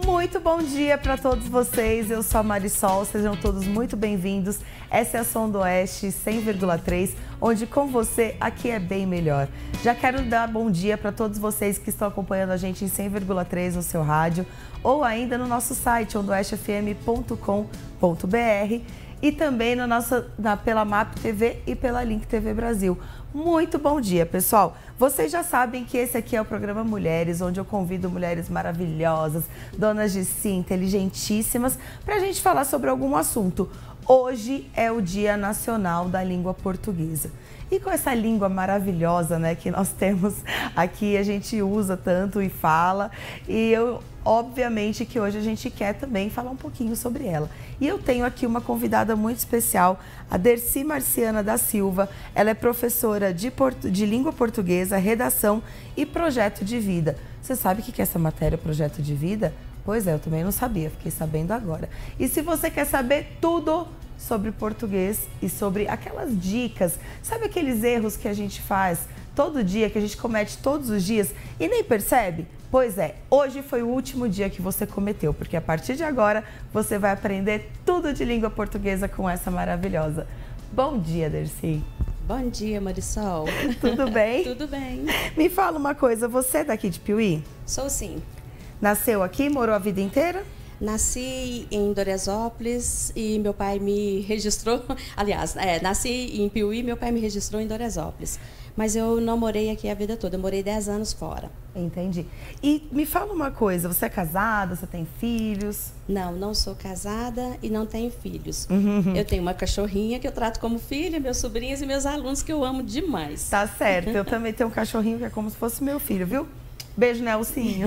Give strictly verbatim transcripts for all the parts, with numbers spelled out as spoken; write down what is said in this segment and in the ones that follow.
Muito bom dia para todos vocês, eu sou a Marisol, sejam todos muito bem-vindos. Essa é a Som do Oeste cem vírgula três, onde com você aqui é bem melhor. Já quero dar bom dia para todos vocês que estão acompanhando a gente em cem vírgula três no seu rádio ou ainda no nosso site, som do oeste f m ponto com ponto b r e também no nosso, na, pela M A P T V e pela Link T V Brasil. Muito bom dia, pessoal! Vocês já sabem que esse aqui é o programa Mulheres, onde eu convido mulheres maravilhosas, donas de si, inteligentíssimas, para a gente falar sobre algum assunto. Hoje é o Dia Nacional da Língua Portuguesa. E com essa língua maravilhosa, né, que nós temos aqui, a gente usa tanto e fala, e eu, obviamente, que hoje a gente quer também falar um pouquinho sobre ela. E eu tenho aqui uma convidada muito especial, a Dercy Marciana da Silva. Ela é professora de, portu... de língua portuguesa, redação e projeto de vida. Você sabe o que é essa matéria, projeto de vida? Pois é, eu também não sabia, fiquei sabendo agora. E se você quer saber tudo sobre português e sobre aquelas dicas, sabe aqueles erros que a gente faz todo dia, que a gente comete todos os dias e nem percebe? Pois é, hoje foi o último dia que você cometeu, porque a partir de agora você vai aprender tudo de língua portuguesa com essa maravilhosa. Bom dia, Dercy. Bom dia, Marisol. Tudo bem? Tudo bem. Me fala uma coisa, você é daqui de Piuí? Sou sim. Nasceu aqui, morou a vida inteira? Nasci em Doresópolis e meu pai me registrou, aliás, é, nasci em Piuí e meu pai me registrou em Doresópolis. Mas eu não morei aqui a vida toda, eu morei dez anos fora. Entendi. E me fala uma coisa, você é casada, você tem filhos? Não, não sou casada e não tenho filhos. Uhum. Eu tenho uma cachorrinha que eu trato como filha, meus sobrinhos e meus alunos que eu amo demais. Tá certo, eu também tenho um cachorrinho que é como se fosse meu filho, viu? Beijo, Nelsinho.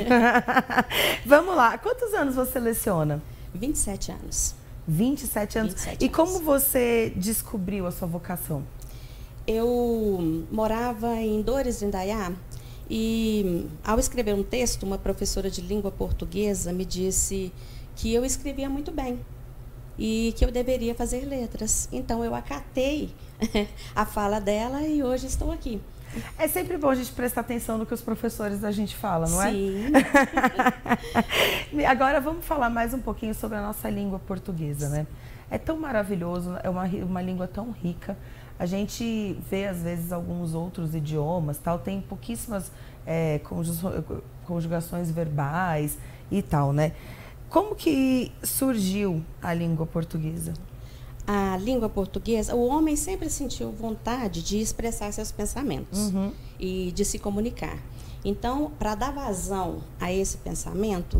Vamos lá, quantos anos você leciona? vinte e sete anos. vinte e sete anos. vinte e sete e anos. como você descobriu a sua vocação? Eu morava em Dores de Indaiá e, ao escrever um texto, uma professora de língua portuguesa me disse que eu escrevia muito bem e que eu deveria fazer letras. Então, eu acatei a fala dela e hoje estou aqui. É sempre bom a gente prestar atenção no que os professores da gente falam, não é? Sim. Agora vamos falar mais um pouquinho sobre a nossa língua portuguesa, né? É tão maravilhoso, é uma, uma língua tão rica. A gente vê, às vezes, alguns outros idiomas, tal, tem pouquíssimas é, conjugações verbais e tal, né? Como que surgiu a língua portuguesa? A língua portuguesa, o homem sempre sentiu vontade de expressar seus pensamentos Uhum. e de se comunicar. Então, para dar vazão a esse pensamento,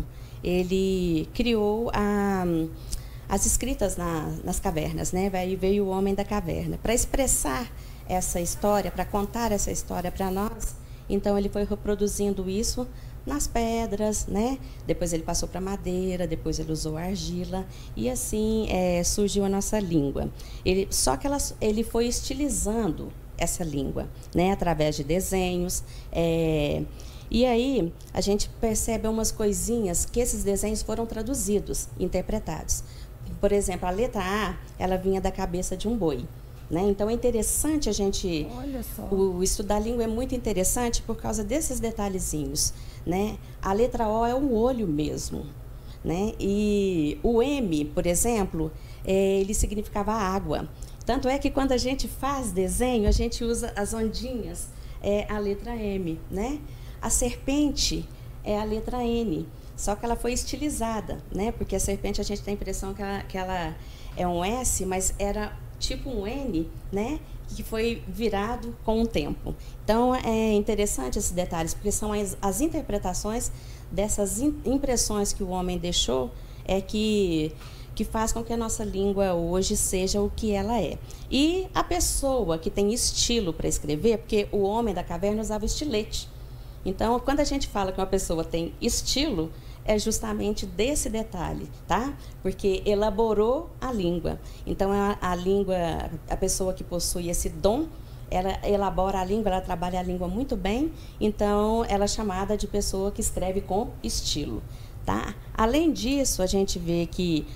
ele criou a, as escritas na, nas cavernas, né? Aí veio o homem da caverna. Para expressar essa história, para contar essa história para nós, então ele foi reproduzindo isso nas pedras, né? Depois ele passou para madeira, depois ele usou argila e assim é, surgiu a nossa língua. Ele, só que ela, ele foi estilizando essa língua, né? Através de desenhos. É, e aí a gente percebe umas coisinhas que esses desenhos foram traduzidos, interpretados. Por exemplo, a letra A, ela vinha da cabeça de um boi. Né? Então, é interessante a gente... Olha só. O, o estudo da língua é muito interessante por causa desses detalhezinhos. Né? A letra O é o olho mesmo. Né? E o M, por exemplo, é, ele significava água. Tanto é que quando a gente faz desenho, a gente usa as ondinhas, é a letra M. Né? A serpente é a letra N. Só que ela foi estilizada, né? Porque a serpente a gente tem a impressão que ela, que ela é um S, mas era tipo um N, né? Que foi virado com o tempo. Então, é interessante esses detalhes, porque são as, as interpretações dessas in, impressões que o homem deixou é que, que faz com que a nossa língua hoje seja o que ela é. E a pessoa que tem estilo para escrever, porque o homem da caverna usava estilete. Então, quando a gente fala que uma pessoa tem estilo, é justamente desse detalhe, tá? Porque elaborou a língua. Então, a, a língua, a pessoa que possui esse dom, ela elabora a língua, ela trabalha a língua muito bem, então ela é chamada de pessoa que escreve com estilo, tá? Além disso, a gente vê que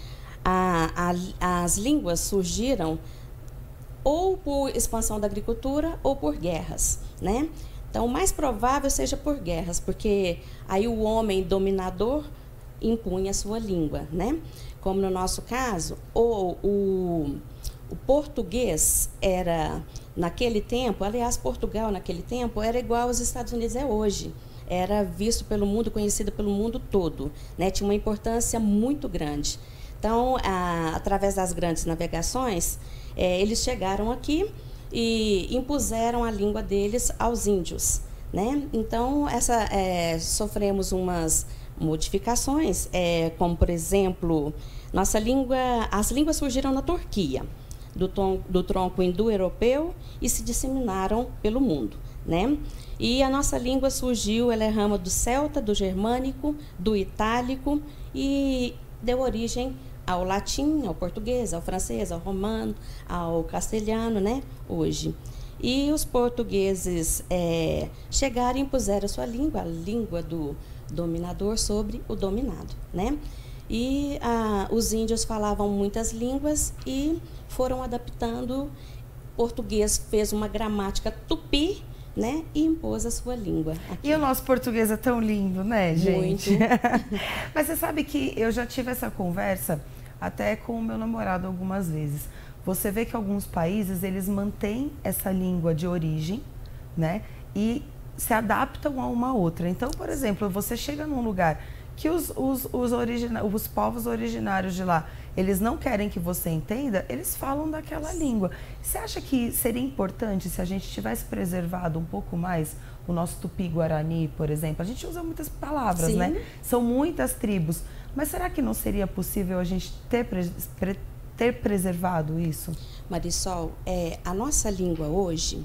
a, a, as línguas surgiram ou por expansão da agricultura ou por guerras, né? Então, o mais provável seja por guerras, porque aí o homem dominador impunha a sua língua, né? Como no nosso caso, o, o, o português era, naquele tempo, aliás, Portugal naquele tempo era igual aos Estados Unidos é hoje. Era visto pelo mundo, conhecido pelo mundo todo, né? Tinha uma importância muito grande. Então, a, através das grandes navegações, é, eles chegaram aqui e impuseram a língua deles aos índios, né? Então, essa, é, sofremos umas modificações, é, como, por exemplo, nossa língua, as línguas surgiram na Turquia, do, tom, do tronco indo-europeu e se disseminaram pelo mundo, né? E a nossa língua surgiu, ela é rama do celta, do germânico, do itálico e deu origem ao latim, ao português, ao francês, ao romano, ao castelhano, né, hoje. E os portugueses é, chegaram e impuseram a sua língua, a língua do dominador sobre o dominado, né? E ah, os índios falavam muitas línguas e foram adaptando. O português fez uma gramática tupi, né, e impôs a sua língua aqui. E o nosso português é tão lindo, né, gente? Muito. Mas você sabe que eu já tive essa conversa até com o meu namorado algumas vezes. Você vê que alguns países, eles mantêm essa língua de origem, né, e se adaptam a uma outra. Então, por exemplo, você chega num lugar que os, os, os, origina os povos originários de lá, eles não querem que você entenda, eles falam daquela língua. Você acha que seria importante se a gente tivesse preservado um pouco mais o nosso tupi-guarani, por exemplo? A gente usa muitas palavras, Sim. né? São muitas tribos. Mas será que não seria possível a gente ter, pre ter preservado isso? Marisol, é, a nossa língua hoje,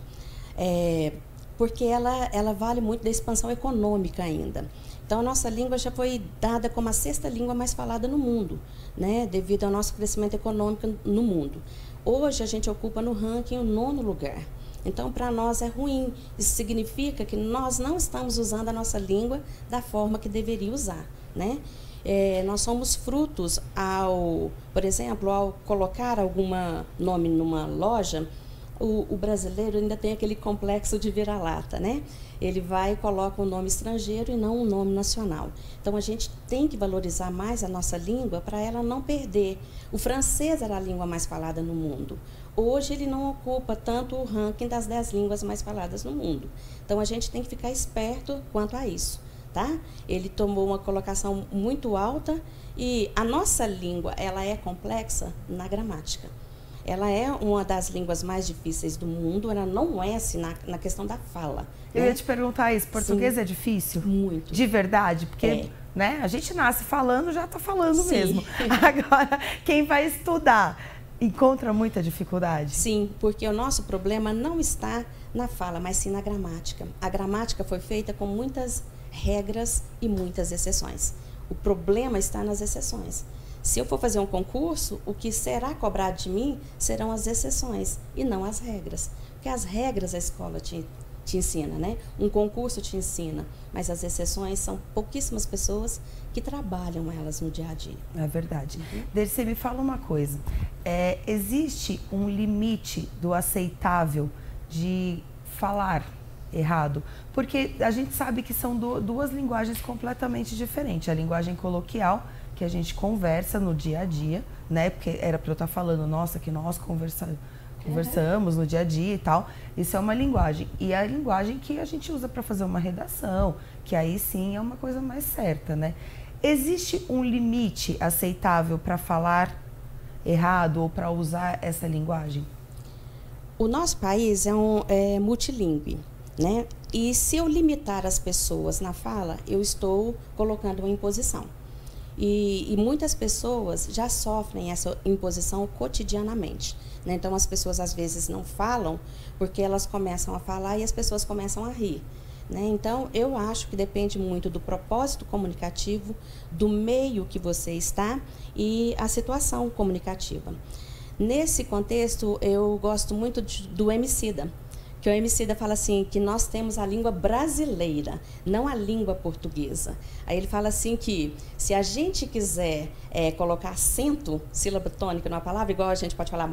é, porque ela, ela vale muito da expansão econômica ainda. Então, a nossa língua já foi dada como a sexta língua mais falada no mundo, né, devido ao nosso crescimento econômico no mundo. Hoje, a gente ocupa no ranking o nono lugar. Então, para nós é ruim. Isso significa que nós não estamos usando a nossa língua da forma que deveria usar, né? É, nós somos frutos ao, por exemplo, ao colocar algum nome numa loja, o, o brasileiro ainda tem aquele complexo de vira-lata, né? Ele vai e coloca um nome estrangeiro e não um nome nacional. Então, a gente tem que valorizar mais a nossa língua para ela não perder. O francês era a língua mais falada no mundo. Hoje, ele não ocupa tanto o ranking das dez línguas mais faladas no mundo. Então, a gente tem que ficar esperto quanto a isso, tá? Ele tomou uma colocação muito alta e a nossa língua, ela é complexa na gramática. Ela é uma das línguas mais difíceis do mundo, ela não é assim na, na questão da fala. Eu né? ia te perguntar isso, português Sim. é difícil? Muito. De verdade? Porque É. né, a gente nasce falando, já está falando Sim. mesmo. Agora, quem vai estudar encontra muita dificuldade? Sim, porque o nosso problema não está na fala, mas sim na gramática. A gramática foi feita com muitas regras e muitas exceções. O problema está nas exceções. Se eu for fazer um concurso, o que será cobrado de mim serão as exceções e não as regras. Porque as regras a escola te, te ensina, né? Um concurso te ensina, mas as exceções são pouquíssimas pessoas que trabalham elas no dia a dia. É verdade. Uhum. Dercy, me fala uma coisa. É, existe um limite do aceitável de falar errado? Porque a gente sabe que são do, duas linguagens completamente diferentes. A linguagem coloquial, que a gente conversa no dia a dia, né? Porque era para eu estar falando, nossa, que nós conversa, conversamos no dia a dia e tal. Isso é uma linguagem. E a linguagem que a gente usa para fazer uma redação, que aí sim é uma coisa mais certa, né? Existe um limite aceitável para falar errado ou para usar essa linguagem? O nosso país é, um, é multilingüe, né? E se eu limitar as pessoas na fala, eu estou colocando uma imposição. E, e muitas pessoas já sofrem essa imposição cotidianamente, né? Então, as pessoas às vezes não falam porque elas começam a falar e as pessoas começam a rir, né? Então, eu acho que depende muito do propósito comunicativo, do meio que você está e a situação comunicativa. Nesse contexto, eu gosto muito de, do Emicida, Porque o Emicida fala assim, que nós temos a língua brasileira, não a língua portuguesa. Aí ele fala assim que se a gente quiser é, colocar acento, sílaba tônica numa palavra, igual a gente pode falar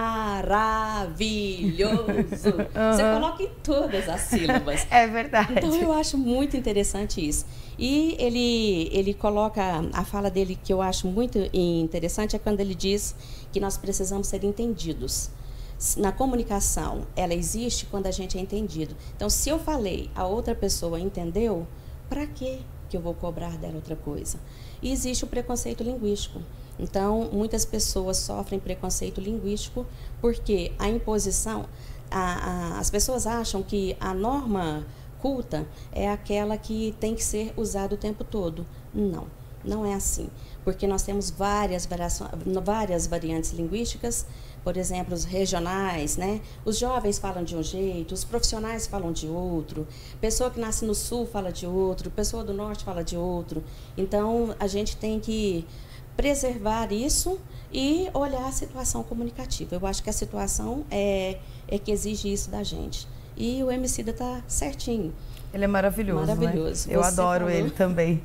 maravilhoso, uhum. Você coloca em todas as sílabas. É verdade. Então eu acho muito interessante isso. E ele, ele coloca, a fala dele que eu acho muito interessante é quando ele diz que nós precisamos ser entendidos. Na comunicação, ela existe quando a gente é entendido. Então, se eu falei, a outra pessoa entendeu, para que que eu vou cobrar dela outra coisa? E existe o preconceito linguístico. Então, muitas pessoas sofrem preconceito linguístico porque a imposição, a, a, as pessoas acham que a norma culta é aquela que tem que ser usada o tempo todo. Não, não é assim. Porque nós temos várias, variações, várias variantes linguísticas. Por exemplo, os regionais, né? Os jovens falam de um jeito, os profissionais falam de outro, pessoa que nasce no sul fala de outro, pessoa do norte fala de outro. Então, a gente tem que preservar isso e olhar a situação comunicativa. Eu acho que a situação é, é que exige isso da gente. E o Emicida está certinho. Ele é maravilhoso, Maravilhoso. Né? Eu Você adoro falou. Ele também.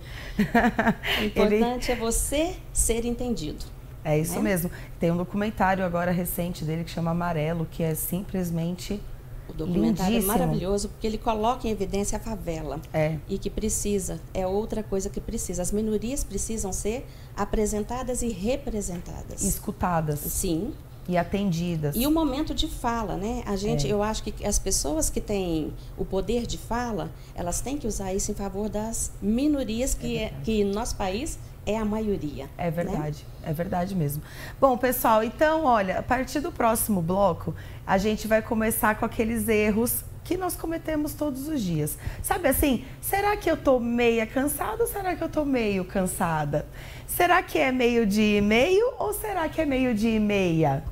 O importante Ele... é você ser entendido. É isso né? mesmo. Tem um documentário agora recente dele que chama Amarelo, que é simplesmente O documentário lindíssimo. É maravilhoso porque ele coloca em evidência a favela. É. E que precisa, é outra coisa que precisa. As minorias precisam ser apresentadas e representadas. Escutadas. Sim. E atendidas. E o momento de fala, né? A gente, É. eu acho que as pessoas que têm o poder de fala, elas têm que usar isso em favor das minorias, que, é, que no nosso país é a maioria. É verdade, né? É verdade mesmo. Bom, pessoal, então, olha, a partir do próximo bloco, a gente vai começar com aqueles erros que nós cometemos todos os dias. Sabe assim, será que eu tô meia cansada ou será que eu tô meio cansada? Será que é meio dia e meio ou será que é meio dia e meia?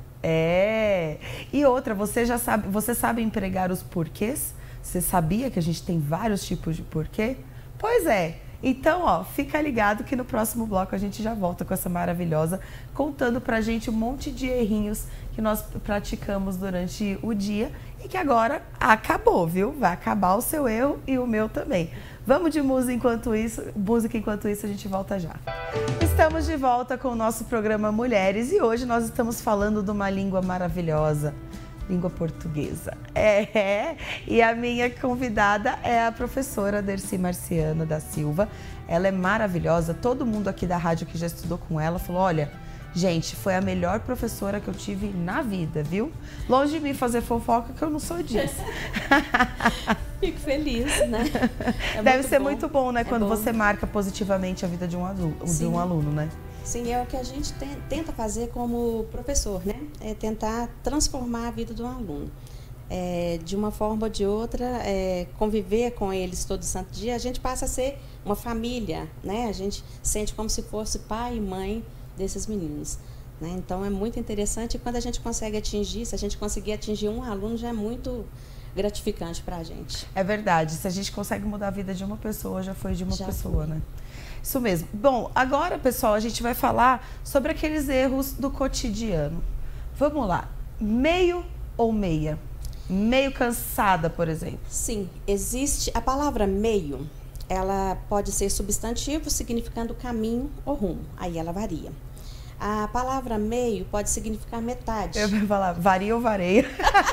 É. E outra, você já sabe, você sabe empregar os porquês? Você sabia que a gente tem vários tipos de porquê? Pois é. Então, ó, fica ligado que no próximo bloco a gente já volta com essa maravilhosa, contando pra gente um monte de errinhos que nós praticamos durante o dia e que agora acabou, viu? Vai acabar o seu erro e o meu também. Vamos de música enquanto isso, música enquanto isso a gente volta já. Estamos de volta com o nosso programa Mulheres e hoje nós estamos falando de uma língua maravilhosa. Língua portuguesa. É, e a minha convidada é a professora Dercy Marciano da Silva. Ela é maravilhosa, todo mundo aqui da rádio que já estudou com ela falou, olha, gente, foi a melhor professora que eu tive na vida, viu? Longe de mim fazer fofoca, que eu não sou disso. Fico feliz, né? É Deve muito ser bom. muito bom, né? É Quando bom. você marca positivamente a vida de um aluno, de um aluno, né? Sim, é o que a gente tem, tenta fazer como professor, né? É tentar transformar a vida do aluno. É, de uma forma ou de outra, é, conviver com eles todo santo dia, a gente passa a ser uma família, né? A gente sente como se fosse pai e mãe desses meninos. Né? Então, é muito interessante e quando a gente consegue atingir, se a gente conseguir atingir um aluno, já é muito gratificante para a gente. É verdade, se a gente consegue mudar a vida de uma pessoa, já foi de uma Já pessoa, foi. né? Isso mesmo. Bom, agora, pessoal, a gente vai falar sobre aqueles erros do cotidiano. Vamos lá. Meio ou meia? Meio cansada, por exemplo. Sim, existe a palavra meio, ela pode ser substantivo significando caminho ou rumo, aí ela varia. A palavra meio pode significar metade. Eu vou falar varia ou vareia.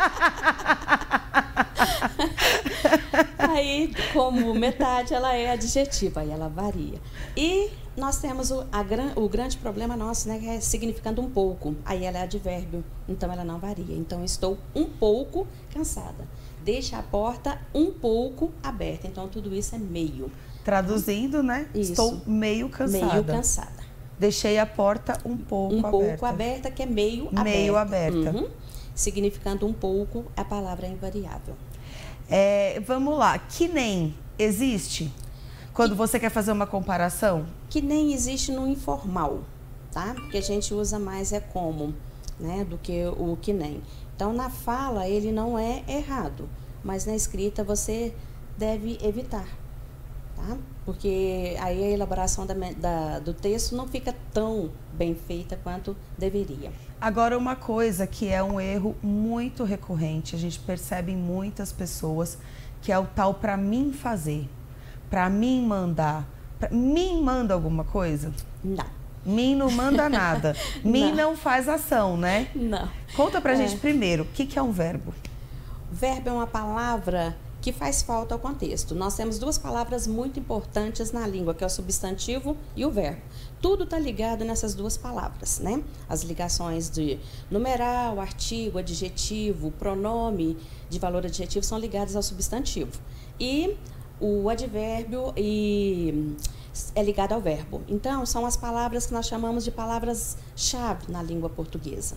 Aí, como metade, ela é adjetiva, aí ela varia. E nós temos o, a, o grande problema nosso, né, que é significando um pouco, aí ela é advérbio, então ela não varia. Então, estou um pouco cansada. Deixa a porta um pouco aberta, então tudo isso é meio. Traduzindo, né? Isso. Estou meio cansada. Meio cansada. Deixei a porta um pouco um aberta. Um pouco aberta, que é meio aberta. Meio aberta. Uhum. Significando um pouco, a palavra é invariável. É, vamos lá, que nem existe? Quando que, você quer fazer uma comparação? Que nem existe no informal, tá? Porque a gente usa mais é como, né? Do que o que nem. Então, na fala, ele não é errado, mas na escrita você deve evitar. tá? Porque aí a elaboração da, da, do texto não fica tão bem feita quanto deveria. Agora, uma coisa que é um erro muito recorrente, a gente percebe em muitas pessoas, que é o tal para mim fazer, para mim mandar. Pra, mim manda alguma coisa? Não. Mim não manda nada. Mim não. não faz ação, né? Não. Conta pra é. gente primeiro, o que, que é um verbo? Verbo é uma palavra que faz falta ao contexto. Nós temos duas palavras muito importantes na língua, que é o substantivo e o verbo. Tudo está ligado nessas duas palavras, né? As ligações de numeral, artigo, adjetivo, pronome de valor adjetivo são ligadas ao substantivo. E o advérbio e é ligado ao verbo. Então, são as palavras que nós chamamos de palavras-chave na língua portuguesa.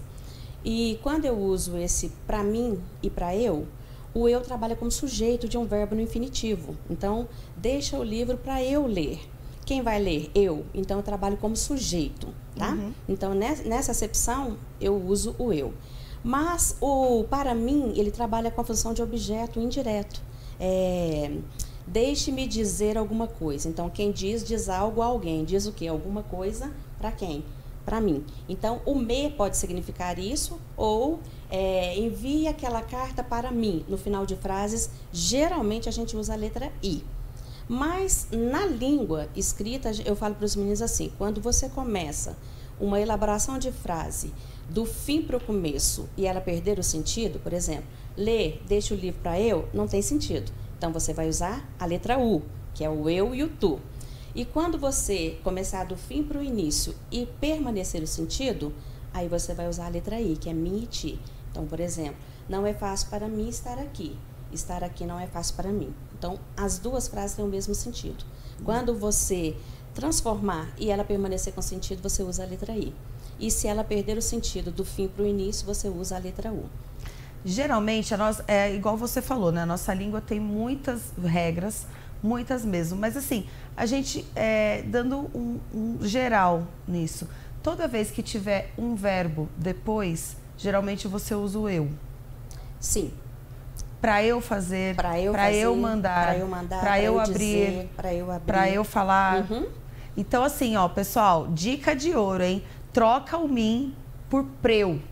E quando eu uso esse para mim e para eu, o eu trabalha como sujeito de um verbo no infinitivo. Então, deixa o livro para eu ler. Quem vai ler? Eu. Então, eu trabalho como sujeito, tá? Uhum. Então, nessa acepção, eu uso o eu. Mas, o para mim, ele trabalha com a função de objeto indireto. É, deixe-me dizer alguma coisa. Então, quem diz, diz algo a alguém. Diz o quê? Alguma coisa para quem? Para mim. Então, o me pode significar isso ou é, envie aquela carta para mim. No final de frases, geralmente a gente usa a letra I. Mas, na língua escrita, eu falo para os meninos assim, quando você começa uma elaboração de frase do fim para o começo e ela perder o sentido, por exemplo, ler, deixa o livro para eu, não tem sentido. Então, você vai usar a letra U, que é o eu e o tu. E quando você começar do fim para o início e permanecer o sentido, aí você vai usar a letra I, que é mim e ti. Então, por exemplo, não é fácil para mim estar aqui. Estar aqui não é fácil para mim. Então, as duas frases têm o mesmo sentido. Quando você transformar e ela permanecer com sentido, você usa a letra I. E se ela perder o sentido do fim para o início, você usa a letra U. Geralmente, a nossa, é igual você falou, né? A nossa língua tem muitas regras, muitas mesmo. Mas assim, a gente, é, dando um, um geral nisso, toda vez que tiver um verbo depois, geralmente você usa o eu. Sim. Para eu fazer, para eu, eu mandar, para eu, mandar, pra eu, eu abrir, para eu abrir, para eu falar. Uhum. Então assim, ó, pessoal, dica de ouro, hein? Troca o mim por preu.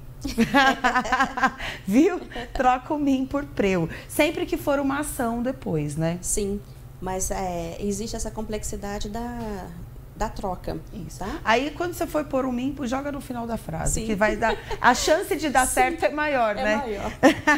Viu? Troca o mim por preu. Sempre que for uma ação depois, né? Sim, mas é, existe essa complexidade da, da troca. Isso. Tá? Aí, quando você for pôr um mim, joga no final da frase. Sim. Que vai dar. A chance de dar Sim. certo é maior, é né? Maior.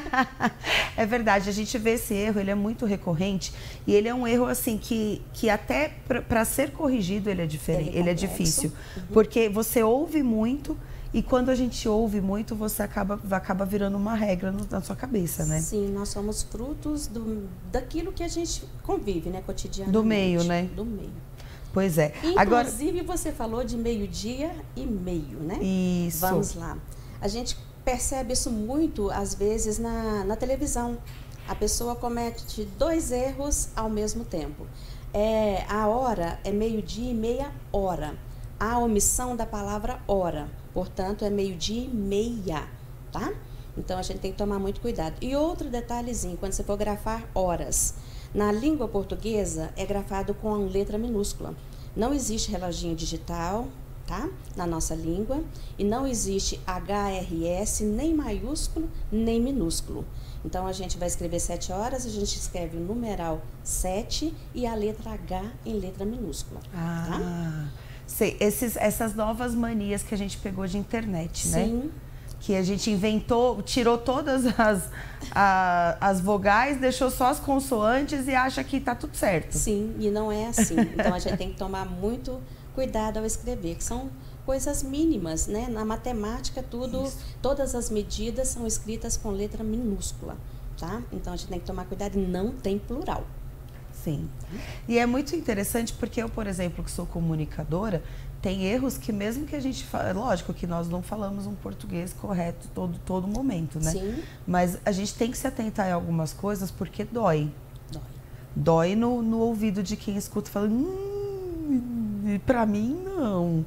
É verdade, a gente vê esse erro, ele é muito recorrente. E ele é um erro, assim, que, que até para ser corrigido ele é diferente, ele é, ele é difícil. Uhum. Porque você ouve muito. E quando a gente ouve muito, você acaba, acaba virando uma regra no, na sua cabeça, né? Sim, nós somos frutos do, daquilo que a gente convive, né, cotidianamente. Do meio, né? Do meio. Pois é. Inclusive, Agora... você falou de meio-dia e meio, né? Isso. Vamos lá. A gente percebe isso muito, às vezes, na, na televisão. A pessoa comete dois erros ao mesmo tempo. É, a hora é meio-dia e meia hora. A omissão da palavra hora. Portanto, é meio-dia e meia, tá? Então, a gente tem que tomar muito cuidado. E outro detalhezinho, quando você for grafar horas, na língua portuguesa é grafado com letra minúscula. Não existe reloginho digital, tá? Na nossa língua. E não existe H R S, nem maiúsculo, nem minúsculo. Então, a gente vai escrever sete horas, a gente escreve o numeral sete e a letra H em letra minúscula, ah. tá? Sei, esses, essas novas manias que a gente pegou de internet, né? Sim. Que a gente inventou, tirou todas as, a, as vogais, deixou só as consoantes e acha que tá tudo certo. Sim, e não é assim. Então, a gente tem que tomar muito cuidado ao escrever, que são coisas mínimas, né? Na matemática, tudo, Isso. todas as medidas são escritas com letra minúscula, tá? Então, a gente tem que tomar cuidado e não tem plural. Sim. E é muito interessante porque eu, por exemplo, que sou comunicadora, tem erros que mesmo que a gente fala, lógico que nós não falamos um português correto todo, todo momento, né? Sim. Mas a gente tem que se atentar em algumas coisas porque dói. Dói. Dói no, no ouvido de quem escuta falando, hum, pra mim não.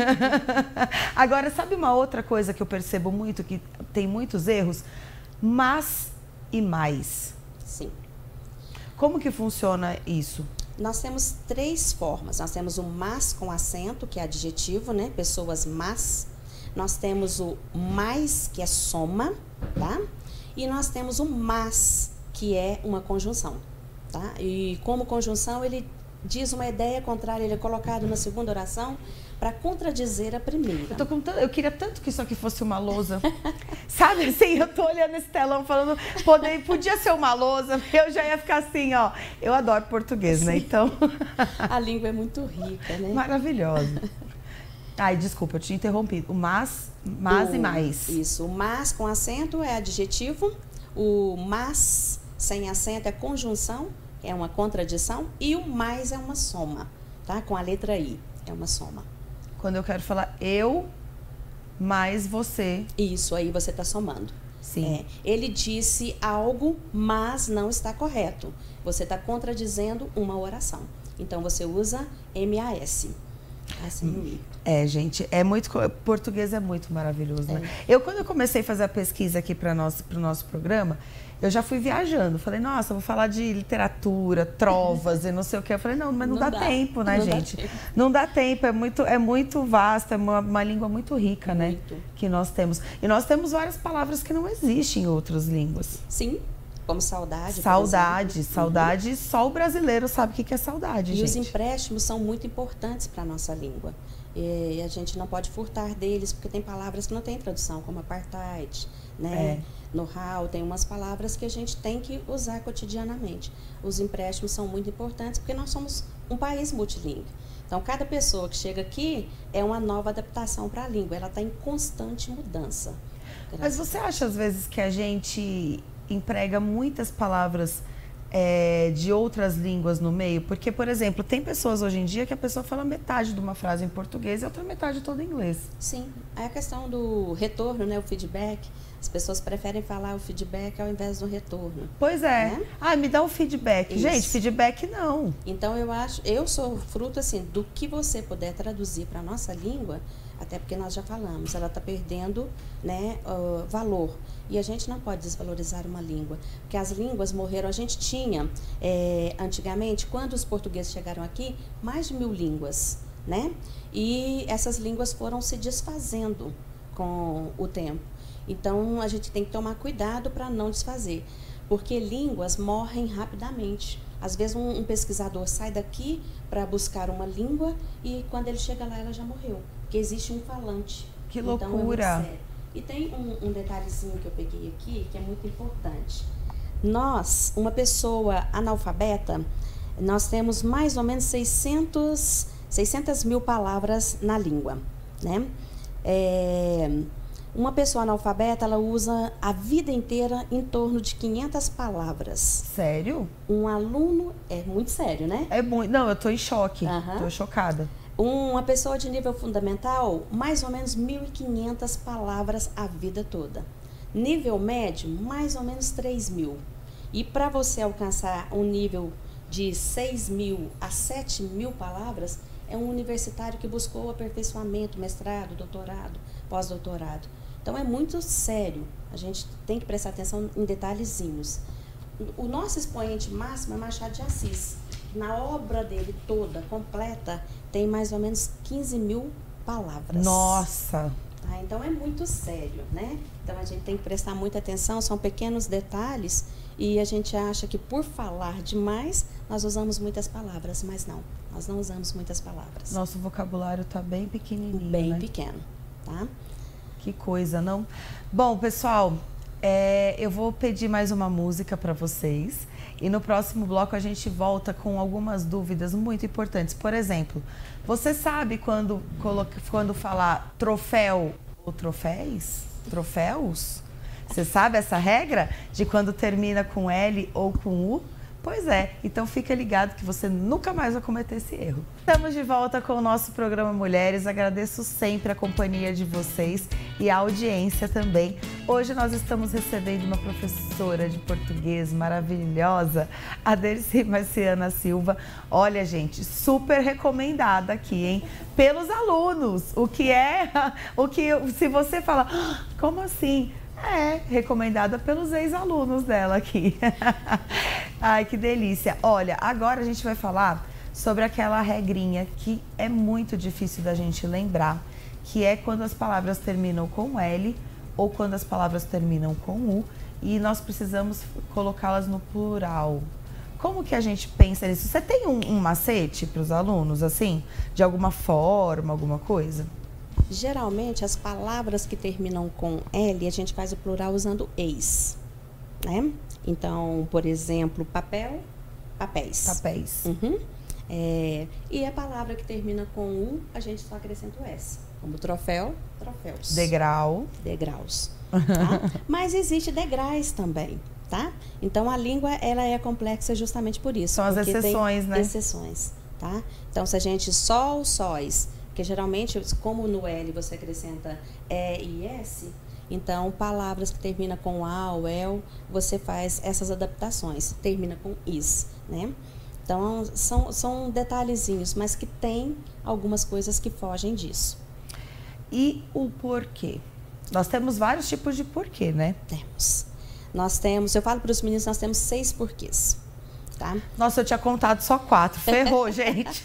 Agora, sabe uma outra coisa que eu percebo muito, que tem muitos erros? Mas e mais. Sim. Como que funciona isso? Nós temos três formas. Nós temos o mas com acento, que é adjetivo, né? Pessoas mas. Nós temos o mais, que é soma, tá? E nós temos o mas, que é uma conjunção, tá? E como conjunção, ele diz uma ideia contrária, ele é colocado na segunda oração para contradizer a primeira. Eu, tô com tanto, eu queria tanto que isso aqui fosse uma lousa. Sabe, sim, eu tô olhando esse telão falando, poder, podia ser uma lousa, eu já ia ficar assim, ó. Eu adoro português, né? Então. A língua é muito rica, né? Maravilhosa. Ai, desculpa, eu te interrompi. O mas, mas o, e mais. Isso, o mas com acento é adjetivo, o mas sem acento é conjunção, é uma contradição, e o mais é uma soma, tá? Com a letra I, é uma soma. Quando eu quero falar eu mais você. Isso, aí você está somando. Sim. É, ele disse algo, mas não está correto. Você está contradizendo uma oração. Então, você usa M A S. Assim, hum. É, gente, é muito, português é muito maravilhoso, né? É. Eu, quando eu comecei a fazer a pesquisa aqui para nosso, o nosso programa, eu já fui viajando. Falei, nossa, vou falar de literatura, trovas e não sei o que. Eu falei, não, mas não, não dá, dá tempo, né, não gente? Dá tempo. Não dá tempo, é muito, é muito vasto, é uma, uma língua muito rica, muito. né? Que nós temos. E nós temos várias palavras que não existem em outras línguas. Sim. Como saudade. Saudade, saudade. Uhum. Só o brasileiro sabe o que é saudade, e gente. E os empréstimos são muito importantes para a nossa língua. E a gente não pode furtar deles, porque tem palavras que não tem tradução, como apartheid, né? É. Know-how, tem umas palavras que a gente tem que usar cotidianamente. Os empréstimos são muito importantes, porque nós somos um país multilíngue. Então, cada pessoa que chega aqui é uma nova adaptação para a língua. Ela está em constante mudança. Mas você acha, às vezes, que a gente emprega muitas palavras é, de outras línguas no meio? Porque, por exemplo, tem pessoas hoje em dia que a pessoa fala metade de uma frase em português e a outra metade toda em inglês. Sim, é a questão do retorno, né, o feedback. As pessoas preferem falar o feedback ao invés do retorno. Pois é. Né? Ah, me dá um feedback. Isso. Gente, feedback não. Então, eu acho, eu sou fruto, assim, do que você puder traduzir para a nossa língua, até porque nós já falamos, ela está perdendo, né, uh, valor. E a gente não pode desvalorizar uma língua, porque as línguas morreram. A gente tinha, é, antigamente, quando os portugueses chegaram aqui, mais de mil línguas, né? E essas línguas foram se desfazendo com o tempo. Então, a gente tem que tomar cuidado para não desfazer, porque línguas morrem rapidamente. Às vezes, um, um pesquisador sai daqui para buscar uma língua e, quando ele chega lá, ela já morreu, porque existe um falante. Que loucura! Então, é muito sério. E tem um, um detalhezinho que eu peguei aqui, que é muito importante. Nós, uma pessoa analfabeta, nós temos mais ou menos seiscentas mil palavras na língua, né? É... Uma pessoa analfabeta, ela usa a vida inteira em torno de quinhentas palavras. Sério? Um aluno... É muito sério, né? É muito... Não, eu tô em choque. Uhum. Tô chocada. Uma pessoa de nível fundamental, mais ou menos mil e quinhentas palavras a vida toda. Nível médio, mais ou menos três mil. E para você alcançar um nível de seis mil a sete mil palavras, é um universitário que buscou aperfeiçoamento, mestrado, doutorado, pós-doutorado. Então, é muito sério. A gente tem que prestar atenção em detalhezinhos. O nosso expoente máximo é Machado de Assis. Na obra dele toda, completa, tem mais ou menos quinze mil palavras. Nossa! Tá? Então, é muito sério, né? Então, a gente tem que prestar muita atenção, são pequenos detalhes, e a gente acha que, por falar demais, nós usamos muitas palavras, mas não. Nós não usamos muitas palavras. Nosso vocabulário está bem pequenininho, Bem né? pequeno, tá? Que coisa, não? Bom, pessoal, é, eu vou pedir mais uma música para vocês. E no próximo bloco a gente volta com algumas dúvidas muito importantes. Por exemplo, você sabe quando, quando falar troféu ou troféis? Troféus? Você sabe essa regra de quando termina com L ou com U? Pois é, então fica ligado que você nunca mais vai cometer esse erro. Estamos de volta com o nosso programa Mulheres. Agradeço sempre a companhia de vocês e a audiência também. Hoje nós estamos recebendo uma professora de português maravilhosa, a Dercy Marciana Silva. Olha, gente, super recomendada aqui, hein? Pelos alunos. O que é, o que, se você fala, ah, como assim? É, recomendada pelos ex-alunos dela aqui. Ai, que delícia. Olha, agora a gente vai falar sobre aquela regrinha que é muito difícil da gente lembrar, que é quando as palavras terminam com L ou quando as palavras terminam com U e nós precisamos colocá-las no plural. Como que a gente pensa nisso? Você tem um, um macete para os alunos, assim? De alguma forma, alguma coisa? Geralmente, as palavras que terminam com L, a gente faz o plural usando eis, né? Então, por exemplo, papel, papéis. Papéis. Uhum. É, e a palavra que termina com U, a gente só acrescenta o S. Como troféu, troféus. Degrau. Degraus. Tá? Mas existe degraus também, tá? Então, a língua, ela é complexa justamente por isso. São as exceções, né? Exceções, tá? Então, se a gente sol, sóis, que geralmente, como no L você acrescenta E e S, então, palavras que terminam com A ou El, você faz essas adaptações. Termina com is, né? Então, são, são detalhezinhos, mas que tem algumas coisas que fogem disso. E o porquê? Nós temos vários tipos de porquê, né? Temos. Nós temos, eu falo para os meninos, nós temos seis porquês, tá? Nossa, eu tinha contado só quatro. Ferrou, gente.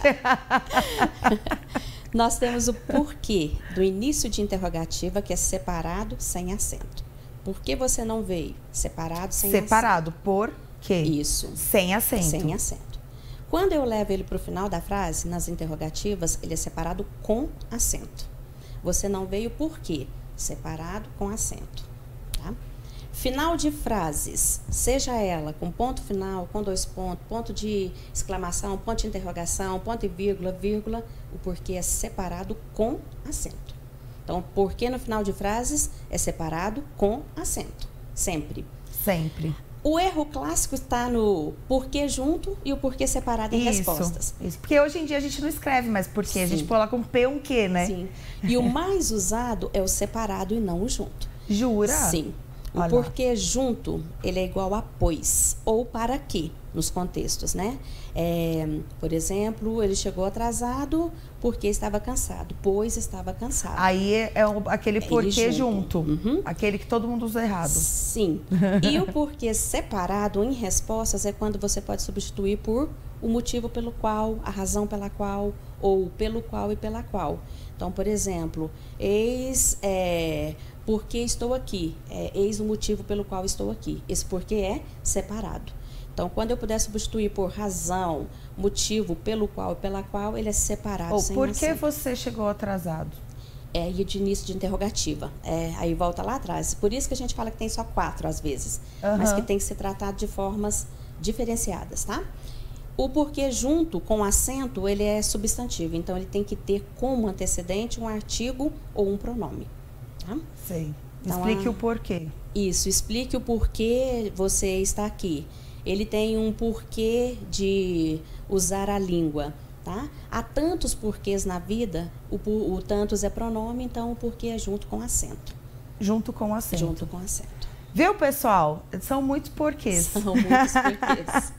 Nós temos o porquê do início de interrogativa, que é separado, sem acento. Por que você não veio? Separado, sem acento. Separado, por quê? Isso. Sem acento. Sem acento. Quando eu levo ele para o final da frase, nas interrogativas, ele é separado com acento. Você não veio por quê? Separado com acento. Tá? Final de frases, seja ela com ponto final, com dois pontos, ponto de exclamação, ponto de interrogação, ponto e vírgula, vírgula, o porquê é separado com acento. Então, o porquê no final de frases é separado com acento, sempre. Sempre. O erro clássico está no porquê junto e o porquê separado em isso, respostas. Isso, porque hoje em dia a gente não escreve mais porquê, Sim. a gente coloca um P, um Q, né? Sim. E o mais usado é o separado e não o junto. Jura? Sim. O Olha porquê junto, ele é igual a pois ou para quê, nos contextos, né? É, por exemplo, ele chegou atrasado porque estava cansado, pois estava cansado. Aí é, é o, aquele É porquê junto. junto, Uhum. aquele que todo mundo usa errado. Sim. E o porquê separado em respostas é quando você pode substituir por o motivo pelo qual, a razão pela qual, ou pelo qual e pela qual. Então, por exemplo, eis... É, porque estou aqui, é, eis o motivo pelo qual estou aqui. Esse porquê é separado. Então, quando eu puder substituir por razão, motivo pelo qual e pela qual, ele é separado. Ou sem por que acento. você chegou atrasado? É, e de início de interrogativa. É, aí volta lá atrás. Por isso que a gente fala que tem só quatro às vezes, Uhum. mas que tem que ser tratado de formas diferenciadas, tá? O porquê junto com acento, ele é substantivo. Então, ele tem que ter como antecedente um artigo ou um pronome. Tá? Sei. Então, Explique a... o porquê. Isso, explique o porquê você está aqui. Ele tem um porquê de usar a língua, tá? Há tantos porquês na vida, o, o tantos é pronome, então o porquê é junto com acento. Junto com acento. Junto com acento. Viu, pessoal? São muitos porquês. São muitos porquês.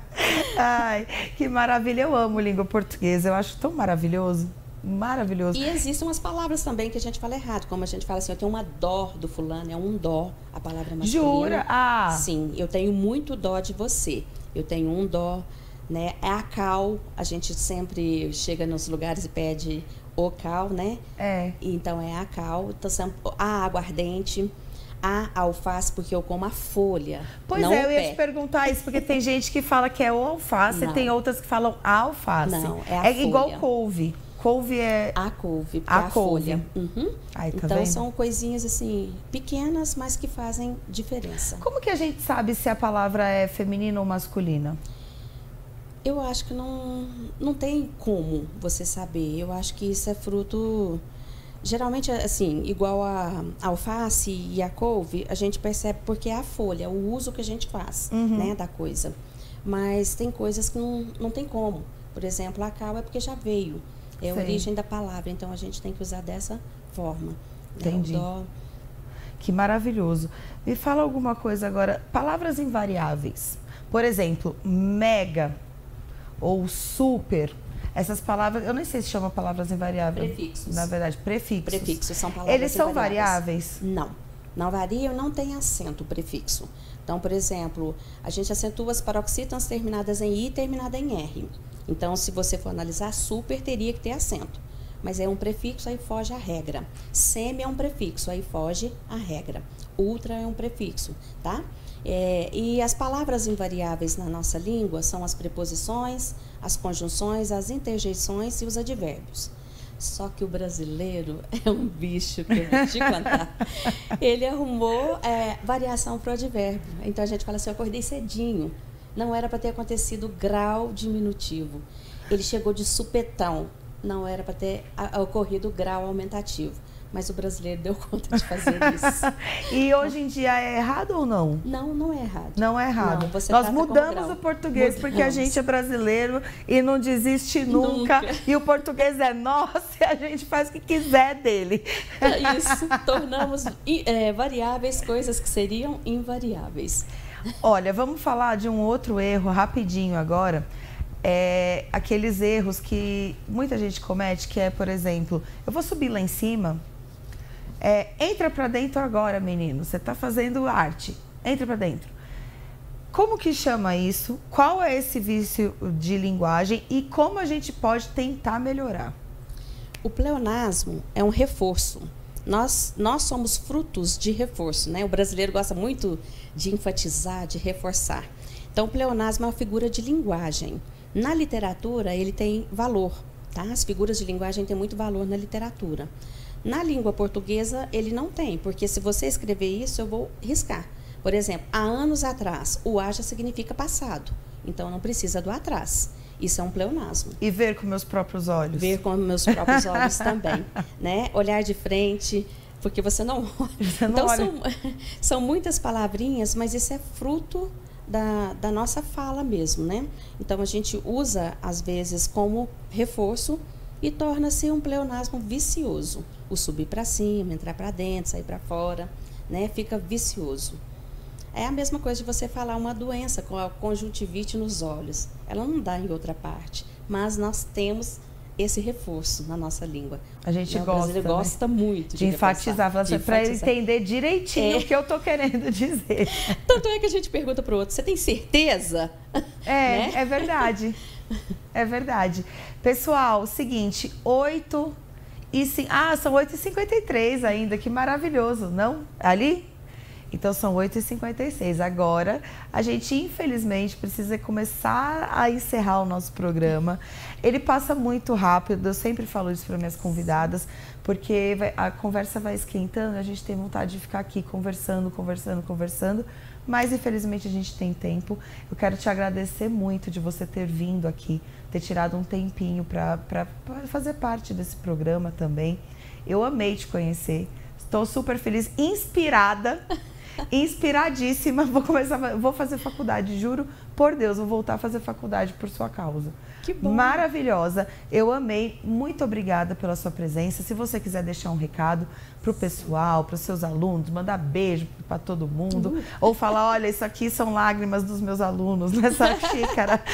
Ai, que maravilha. Eu amo língua portuguesa. Eu acho tão maravilhoso. Maravilhoso. E existem umas palavras também que a gente fala errado, como a gente fala assim, eu tenho uma dó do fulano, é um dó, a palavra masculina. Jura? Ah. Sim, eu tenho muito dó de você. Eu tenho um dó, né? É a cal, a gente sempre chega nos lugares e pede o cal, né? É. Então é a cal, então, a aguardente, a alface, porque eu como a folha. Pois não é, eu o ia pé. te perguntar isso, porque tem gente que fala que é o alface, Não. tem outras que falam alface. Não, é a folha. igual couve. Couve é... A couve, porque A é a couve. folha. Uhum. Ai, tá então vendo? são coisinhas assim, pequenas, mas que fazem diferença. Como que a gente sabe se a palavra é feminina ou masculina? Eu acho que não, não tem como você saber. Eu acho que isso é fruto... Geralmente, assim, igual a alface e a couve, a gente percebe porque é a folha, o uso que a gente faz, Uhum. né, da coisa. Mas tem coisas que não, não tem como. Por exemplo, a cal é porque já veio. É a Sei. origem da palavra, então a gente tem que usar dessa forma. Entendi. Né? O dó... Que maravilhoso. Me fala alguma coisa agora. Palavras invariáveis. Por exemplo, mega ou super. Essas palavras, eu nem sei se chama palavras invariáveis. Prefixos. Na verdade, prefixos. Prefixos são palavras Eles são invariáveis. variáveis? Não. Não varia, não tem acento o prefixo. Então, por exemplo, a gente acentua as paroxítonas terminadas em I e terminada em R. Então, se você for analisar, super teria que ter acento. Mas é um prefixo, aí foge a regra. Semi é um prefixo, aí foge a regra. Ultra é um prefixo, tá? É, e as palavras invariáveis na nossa língua são as preposições, as conjunções, as interjeições e os advérbios. Só que o brasileiro é um bicho que eu vou te contar. Ele arrumou é, variação para o advérbio. Então a gente fala assim, eu acordei cedinho. Não era para ter acontecido grau diminutivo. Ele chegou de supetão. Não era para ter ocorrido grau aumentativo. Mas o brasileiro deu conta de fazer isso. E hoje em dia é errado ou não? Não, não é errado. Não é errado. Não, Nós mudamos o português mudamos. Porque a gente é brasileiro e não desiste nunca. nunca. E o português é nosso e a gente faz o que quiser dele. É isso. Tornamos é, variáveis coisas que seriam invariáveis. Olha, vamos falar de um outro erro rapidinho agora. É, aqueles erros que muita gente comete, que é, por exemplo, eu vou subir lá em cima... É, entra para dentro agora, menino. Você está fazendo arte. Entra para dentro. Como que chama isso? Qual é esse vício de linguagem e como a gente pode tentar melhorar? O pleonasmo é um reforço. Nós, nós somos frutos de reforço, né? O brasileiro gosta muito de enfatizar, de reforçar. Então, o pleonasmo é uma figura de linguagem. Na literatura, ele tem valor, tá? As figuras de linguagem têm muito valor na literatura. Na língua portuguesa, ele não tem, porque se você escrever isso, eu vou riscar. Por exemplo, há anos atrás, o a já significa passado, então não precisa do atrás. Isso é um pleonasmo. E ver com meus próprios olhos. Ver com meus próprios olhos também, né? Olhar de frente, porque você não olha. Você não então, olha. São, são muitas palavrinhas, mas isso é fruto da, da nossa fala mesmo, né? Então, a gente usa, às vezes, como reforço e torna-se um pleonasmo vicioso. O subir para cima, entrar para dentro, sair para fora, né? Fica vicioso. É a mesma coisa de você falar uma doença com a conjuntivite nos olhos. Ela não dá em outra parte, mas nós temos esse reforço na nossa língua. A gente né? gosta, o brasileiro né? gosta muito de, de enfatizar, para ele entender direitinho é. o que eu estou querendo dizer. Tanto é que a gente pergunta para o outro, você tem certeza? É, né? é verdade. É verdade. Pessoal, seguinte, oito e cinco... Ah, são oito e cinquenta e três ainda, que maravilhoso, não? Ali? Então, são oito e cinquenta e seis. Agora, a gente, infelizmente, precisa começar a encerrar o nosso programa. Ele passa muito rápido, eu sempre falo isso para minhas convidadas, porque a conversa vai esquentando, a gente tem vontade de ficar aqui conversando, conversando, conversando, mas, infelizmente, a gente tem tempo. Eu quero te agradecer muito de você ter vindo aqui, ter tirado um tempinho para fazer parte desse programa também. Eu amei te conhecer, estou super feliz, inspirada. Inspiradíssima, vou começar, vou fazer faculdade, juro por Deus, vou voltar a fazer faculdade por sua causa. Que bom. Maravilhosa, eu amei, muito obrigada pela sua presença. Se você quiser deixar um recado para o pessoal, para os seus alunos, mandar beijo para todo mundo, uhum. ou falar, olha, isso aqui são lágrimas dos meus alunos nessa xícara.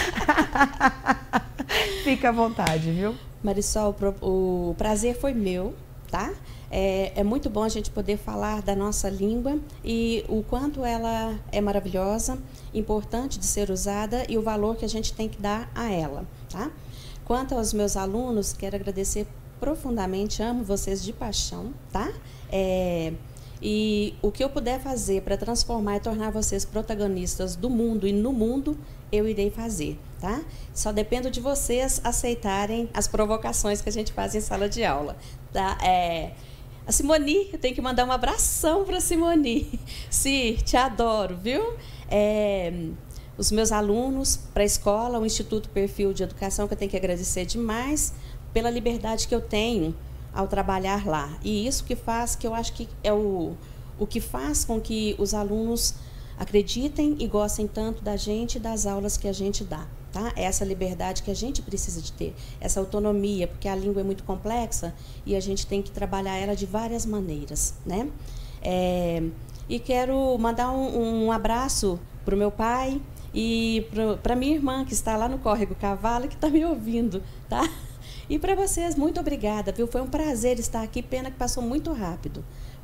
Fica à vontade, viu? Marisol, o prazer foi meu, tá? É, é muito bom a gente poder falar da nossa língua e o quanto ela é maravilhosa, importante de ser usada e o valor que a gente tem que dar a ela, tá? Quanto aos meus alunos, quero agradecer profundamente, amo vocês de paixão, tá? É, e o que eu puder fazer para transformar e tornar vocês protagonistas do mundo e no mundo, eu irei fazer, tá? Só dependo de vocês aceitarem as provocações que a gente faz em sala de aula, tá? É... A Simoni, eu tenho que mandar um abração para a Simoni. Si, te adoro, viu? É, os meus alunos para a escola, o Instituto Perfil de Educação, que eu tenho que agradecer demais pela liberdade que eu tenho ao trabalhar lá. E isso que faz, que eu acho que é o, o que faz com que os alunos acreditem e gostem tanto da gente e das aulas que a gente dá. Tá? Essa liberdade que a gente precisa de ter, essa autonomia, porque a língua é muito complexa e a gente tem que trabalhar ela de várias maneiras, né? É, e quero mandar um, um abraço para o meu pai e para minha irmã, que está lá no Córrego Cavalo, que está me ouvindo, tá? E para vocês, muito obrigada, viu? Foi um prazer estar aqui, pena que passou muito rápido.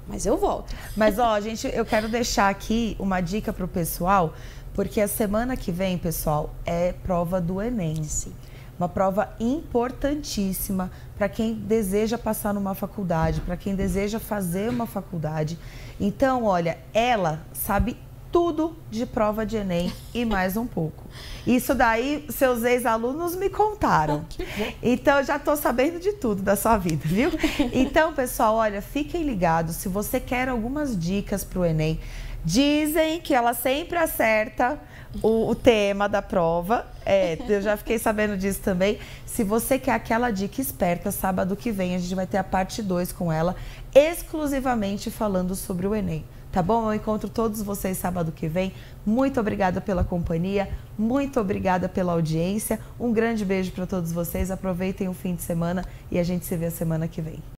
mas eu volto. Mas, ó, gente, eu quero deixar aqui uma dica pro pessoal, porque a semana que vem, pessoal, é prova do Enem. Sim. Uma prova importantíssima para quem deseja passar numa faculdade, para quem deseja fazer uma faculdade. Então, olha, ela sabe tudo de prova de Enem e mais um pouco. Isso daí, seus ex-alunos me contaram. Então, eu já estou sabendo de tudo da sua vida, viu? Então, pessoal, olha, fiquem ligados. Se você quer algumas dicas para o Enem, dizem que ela sempre acerta o, o tema da prova. É, eu já fiquei sabendo disso também. Se você quer aquela dica esperta, sábado que vem a gente vai ter a parte dois com ela, exclusivamente falando sobre o Enem. Tá bom? Eu encontro todos vocês sábado que vem. Muito obrigada pela companhia, muito obrigada pela audiência. Um grande beijo para todos vocês. Aproveitem o fim de semana e a gente se vê a semana que vem.